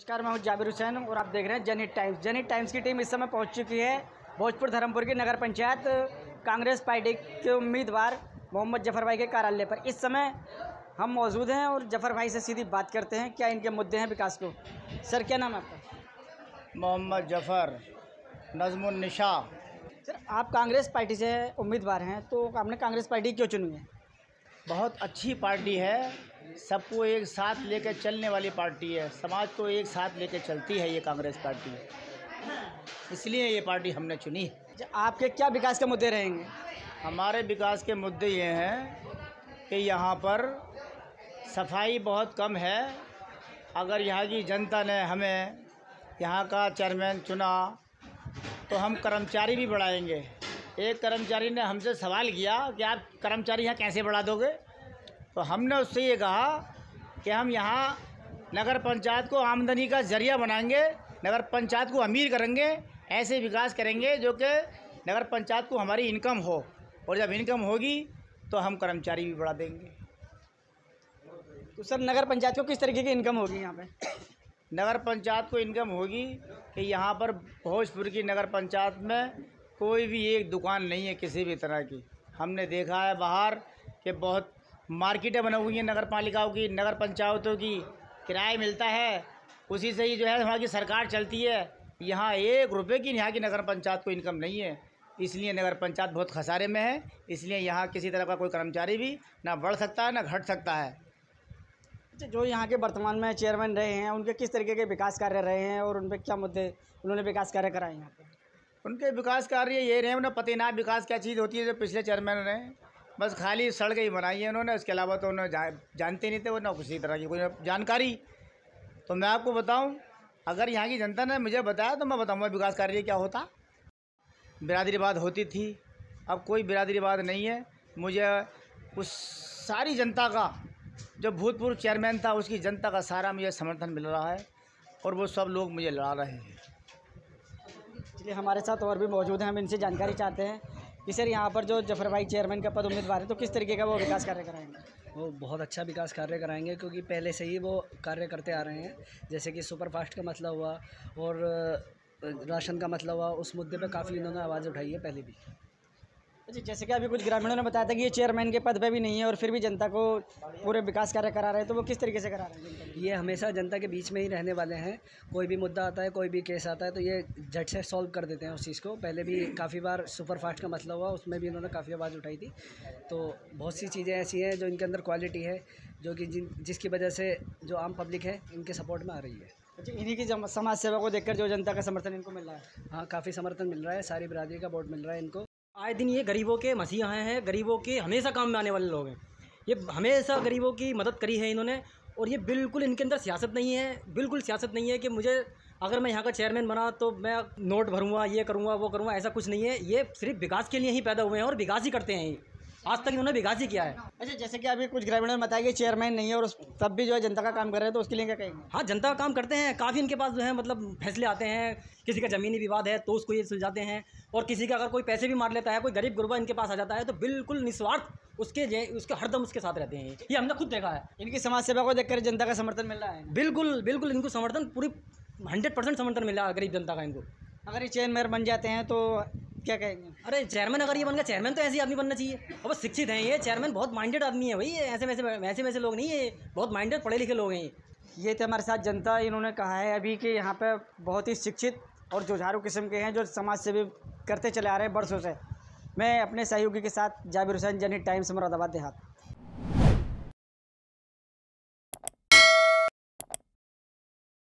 नमस्कार, मैं हूं जाबिर हुसैन और आप देख रहे हैं जनहित टाइम्स। जनहित टाइम्स की टीम इस समय पहुंच चुकी है भोजपुर धर्मपुर की नगर पंचायत कांग्रेस पार्टी के उम्मीदवार मोहम्मद जफर भाई के कार्यालय पर। इस समय हम मौजूद हैं और जफर भाई से सीधी बात करते हैं क्या इनके मुद्दे हैं विकास को। सर, क्या नाम है आपका? मोहम्मद जफ़र नज़मुन्निशा। सर, आप कांग्रेस पार्टी से उम्मीदवार हैं, तो आपने कांग्रेस पार्टी क्यों चुनी है? बहुत अच्छी पार्टी है, सबको एक साथ लेकर चलने वाली पार्टी है, समाज को एक साथ लेकर चलती है ये कांग्रेस पार्टी, इसलिए ये पार्टी हमने चुनी है। आपके क्या विकास के मुद्दे रहेंगे? हमारे विकास के मुद्दे ये हैं कि यहाँ पर सफाई बहुत कम है। अगर यहाँ की जनता ने हमें यहाँ का चेयरमैन चुना तो हम कर्मचारी भी बढ़ाएंगे। एक कर्मचारी ने हमसे सवाल किया कि आप कर्मचारी यहाँ कैसे बढ़ा दोगे, तो हमने उससे ये कहा कि हम यहाँ नगर पंचायत को आमदनी का ज़रिया बनाएंगे, नगर पंचायत को अमीर करेंगे, ऐसे विकास करेंगे जो कि नगर पंचायत को हमारी इनकम हो, और जब इनकम होगी तो हम कर्मचारी भी बढ़ा देंगे। तो सर, नगर पंचायत को किस तरीके की इनकम होगी यहाँ पे? नगर पंचायत को इनकम होगी कि यहाँ पर भोजपुर की नगर पंचायत में कोई भी एक दुकान नहीं है किसी भी तरह की। हमने देखा है बाहर कि बहुत मार्केटें बनी हुई हैं नगर पालिकाओं की, नगर पंचायतों की, किराया मिलता है, उसी से ही जो है वहाँ की सरकार चलती है। यहाँ 1 रुपये की यहाँ की नगर पंचायत को इनकम नहीं है, इसलिए नगर पंचायत बहुत खसारे में है। इसलिए यहाँ किसी तरह का कोई कर्मचारी भी ना बढ़ सकता है ना घट सकता है। अच्छा, जो यहाँ के वर्तमान में चेयरमैन रहे हैं उनके किस तरीके के विकास कार्य रहे हैं और उन पर क्या मुद्दे उन्होंने विकास कार्य कराए यहाँ पे? उनके विकास कार्य ये रहे, उन्हें पता ही ना विकास क्या चीज़ होती है। जो पिछले चेयरमैन ने बस खाली सड़कें ही बनाई है उन्होंने, उसके अलावा तो उन्होंने जानते नहीं थे वो, ना किसी तरह की कोई जानकारी। तो मैं आपको बताऊं, अगर यहाँ की जनता ने मुझे बताया तो मैं बताऊंगा विकास कार्य क्या होता। बिरादरीवाद होती थी, अब कोई बिरादरीवाद नहीं है। मुझे उस सारी जनता का, जो भूतपूर्व चेयरमैन था उसकी जनता का सारा मुझे समर्थन मिल रहा है और वो सब लोग मुझे लड़ा रहे हैं। इसलिए हमारे साथ और भी मौजूद हैं, हम इनसे जानकारी चाहते हैं कि सर यहाँ पर जो जफर भाई चेयरमैन का पद उम्मीदवार है तो किस तरीके का वो विकास कार्य कराएंगे? वो बहुत अच्छा विकास कार्य कराएंगे, क्योंकि पहले से ही वो कार्य करते आ रहे हैं। जैसे कि सुपरफास्ट का मसला हुआ और राशन का मसला हुआ, उस मुद्दे पे काफ़ी इन्होंने आवाज़ उठाई है पहले भी। अच्छा, जैसे कि अभी कुछ ग्रामीणों ने बताया था कि ये चेयरमैन के पद पे भी नहीं है और फिर भी जनता को पूरे विकास कार्य करा रहे हैं, तो वो किस तरीके से करा रहे हैं? ये हमेशा जनता के बीच में ही रहने वाले हैं। कोई भी मुद्दा आता है, कोई भी केस आता है तो ये झट से सॉल्व कर देते हैं उस चीज़ को। पहले भी काफ़ी बार सुपरफास्ट का मसला हुआ, उसमें भी इन्होंने काफ़ी आवाज़ उठाई थी। तो बहुत सी चीज़ें ऐसी हैं जो इनके अंदर क्वालिटी है, जो कि जिसकी वजह से जो आम पब्लिक है इनके सपोर्ट में आ रही है। अच्छा, इन्हीं की समाज सेवा को देखकर जो जनता का समर्थन इनको मिल रहा है? हाँ, काफ़ी समर्थन मिल रहा है, सारी बिरादरी का वोट मिल रहा है इनको। आए दिन ये गरीबों के मसीहा हैं, गरीबों के हमेशा काम में आने वाले लोग हैं। ये हमेशा गरीबों की मदद करी है इन्होंने, और ये बिल्कुल इनके अंदर सियासत नहीं है, बिल्कुल सियासत नहीं है कि मुझे अगर मैं यहाँ का चेयरमैन बना तो मैं नोट भरूँगा, ये करूँगा, वो करूँगा, ऐसा कुछ नहीं है। ये सिर्फ विकास के लिए ही पैदा हुए हैं और विकास ही करते हैं। ये आज तक इन्होंने विकास ही किया है। अच्छा, जैसे कि अभी कुछ ग्रामीणों ने बताया कि चेयरमैन नहीं है और तब भी जो है जनता का काम कर रहे हैं, तो उसके लिए क्या कहेंगे? हाँ, जनता का काम करते हैं, काफ़ी इनके पास जो है मतलब फैसले आते हैं। किसी का ज़मीनी विवाद है तो उसको ये सुलझाते हैं, और किसी का अगर कोई पैसे भी मार लेता है, कोई गरीब गुरबा इनके पास आ जाता है तो बिल्कुल निस्वार्थ उसके हरदम उसके साथ रहते हैं। ये हमने खुद देखा है। इनकी समाज सेवा को देखकर जनता का समर्थन मिल रहा है? बिल्कुल बिल्कुल इनको समर्थन पूरी 100% समर्थन मिल रहा है गरीब जनता का इनको। अगर ये चेयरमैन बन जाते हैं तो क्या कहेंगे? अरे चेयरमैन अगर ये बन गया, चेयरमैन तो ऐसे ही आदमी बनना चाहिए। अब शिक्षित हैं ये चेयरमैन, बहुत माइंडेड आदमी है भाई, ये ऐसे वैसे लोग नहीं है, बहुत माइंडेड पढ़े लिखे लोग हैं ये थे हमारे साथ जनता। इन्होंने कहा है अभी कि यहाँ पे बहुत ही शिक्षित और जुझारू किस्म के हैं जो समाज सेवी करते चले आ रहे हैं बरसों से। मैं अपने सहयोगी के साथ जाबिर हुसैन, जनहित टाइम्स, मुरादाबाद देहात।